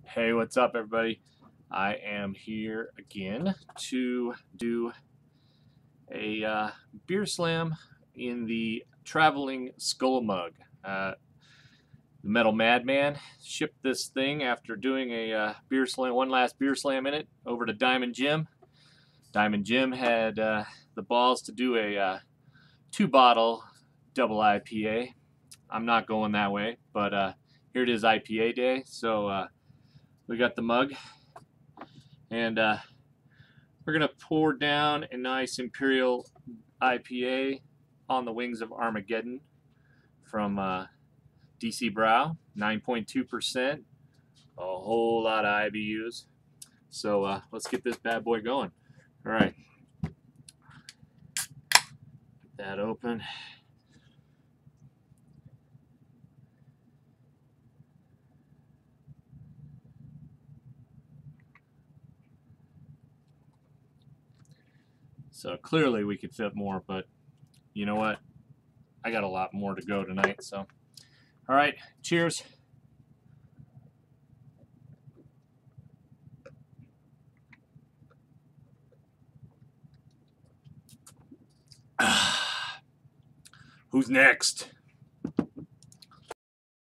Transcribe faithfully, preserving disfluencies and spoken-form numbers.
Hey, what's up, everybody? I am here again to do a uh, beer slam in the traveling skull mug. Uh, the Metal Madman shipped this thing after doing a uh, beer slam, one last beer slam in it, over to Diemund Jim. Diemund Jim had uh, the balls to do a uh, two-bottle double I P A. I'm not going that way, but uh, here it is, I P A day. So. Uh, We got the mug, and uh, we're going to pour down a nice Imperial I P A on the wings of Armegeddon from uh, D C Brau, nine point two percent, a whole lot of I B Us. So uh, let's get this bad boy going. All right, get that open. So clearly we could fit more, but you know what? I got a lot more to go tonight. So, all right, cheers. Who's next?